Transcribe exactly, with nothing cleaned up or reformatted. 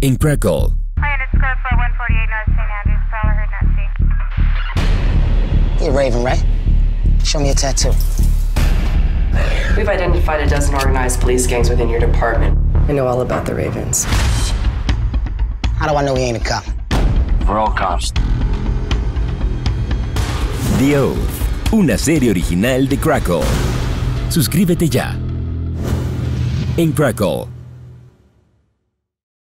En Crackle. You're Raven, right? Show me a tattoo. We've identified a dozen organized police gangs within your department. I know all about the Ravens. How do I know he ain't a cop? We're all cops. The Oath, una serie original de Crackle. Suscríbete ya. En Crackle.